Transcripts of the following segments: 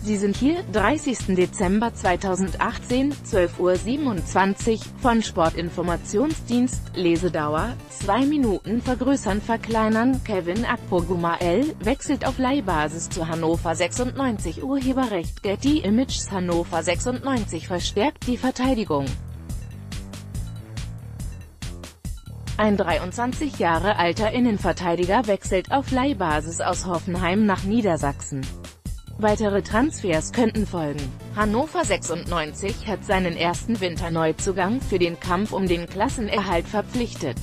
Sie sind hier, 30. Dezember 2018, 12:27 Uhr, von Sportinformationsdienst, Lesedauer, 2 Minuten vergrößern verkleinern, Kevin Akpoguma wechselt auf Leihbasis zu Hannover 96. Urheberrecht Getty Images. Hannover 96 verstärkt die Verteidigung. Ein 23 Jahre alter Innenverteidiger wechselt auf Leihbasis aus Hoffenheim nach Niedersachsen. Weitere Transfers könnten folgen. Hannover 96 hat seinen ersten Winterneuzugang für den Kampf um den Klassenerhalt verpflichtet.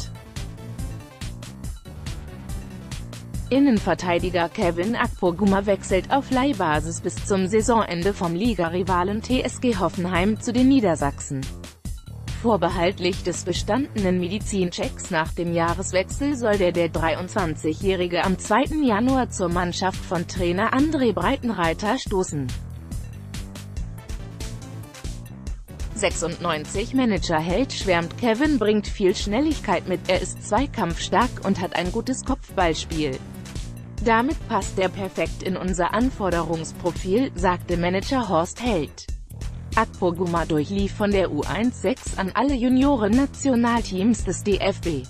Innenverteidiger Kevin Akpoguma wechselt auf Leihbasis bis zum Saisonende vom Ligarivalen TSG Hoffenheim zu den Niedersachsen. Vorbehaltlich des bestandenen Medizinchecks nach dem Jahreswechsel soll der 23-Jährige am 2. Januar zur Mannschaft von Trainer André Breitenreiter stoßen. 96-Manager Held schwärmt: Kevin bringt viel Schnelligkeit mit, er ist zweikampfstark und hat ein gutes Kopfballspiel. Damit passt er perfekt in unser Anforderungsprofil, sagte Manager Horst Held. Akpoguma durchlief von der U16 an alle Junioren-Nationalteams des DFB.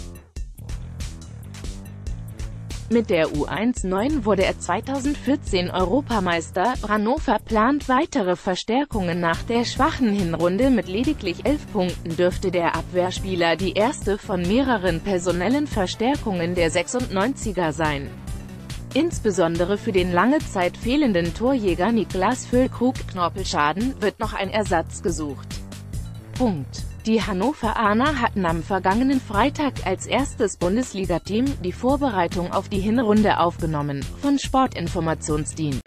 Mit der U19 wurde er 2014 Europameister. Hannover plant weitere Verstärkungen. Nach der schwachen Hinrunde mit lediglich 11 Punkten dürfte der Abwehrspieler die erste von mehreren personellen Verstärkungen der 96er sein. Insbesondere für den lange Zeit fehlenden Torjäger Niklas Füllkrug Knorpelschaden wird noch ein Ersatz gesucht. Die Hannoveraner hatten am vergangenen Freitag als erstes Bundesliga-Team die Vorbereitung auf die Hinrunde aufgenommen, von Sportinformationsdienst.